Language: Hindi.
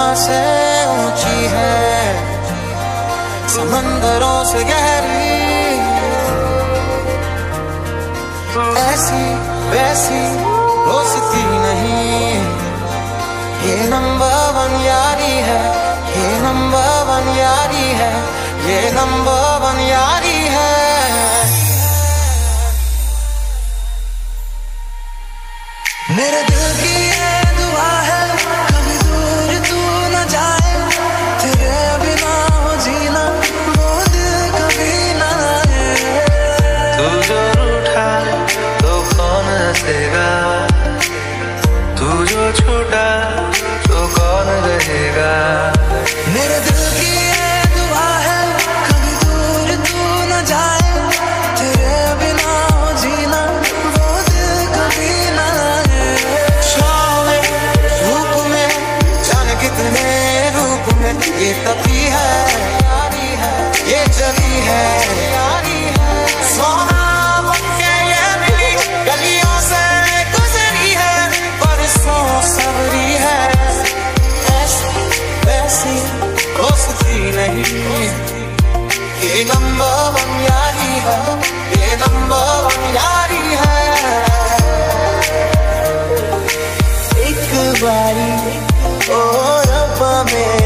से ऊंची है, समंदरों से गहरी, ऐसी वैसी दोस्ती नहीं, ये नंबर वन यारी है, ये नंबर वन यारी है, ये नंबर वन यारी है। मेरे दिल की ये दुआ है, कभी दूर तू न जाए, तेरे बिना हो जीना वो दिल कभी न आए। तू जो रूठा तो कौन हंसेगा, तू जो छूटा तो कौन रहेगा। मेरे दिल की ये दुआ है, कभी दूर तू न जाए, तेरे बिना हो जीना वो दिल कभी न आए। छाँव में धूप में जाने कितने रूप में, ये तपी है ये जली है, सोना बनके ये मिली गलियों से गुजरी है, बरसों सबरी है, ऐसी वैसी दोस्ती नहीं, ये नंबर वन यारी है, ये नंबर वन यारी है। एक बारी ओ रब्बा में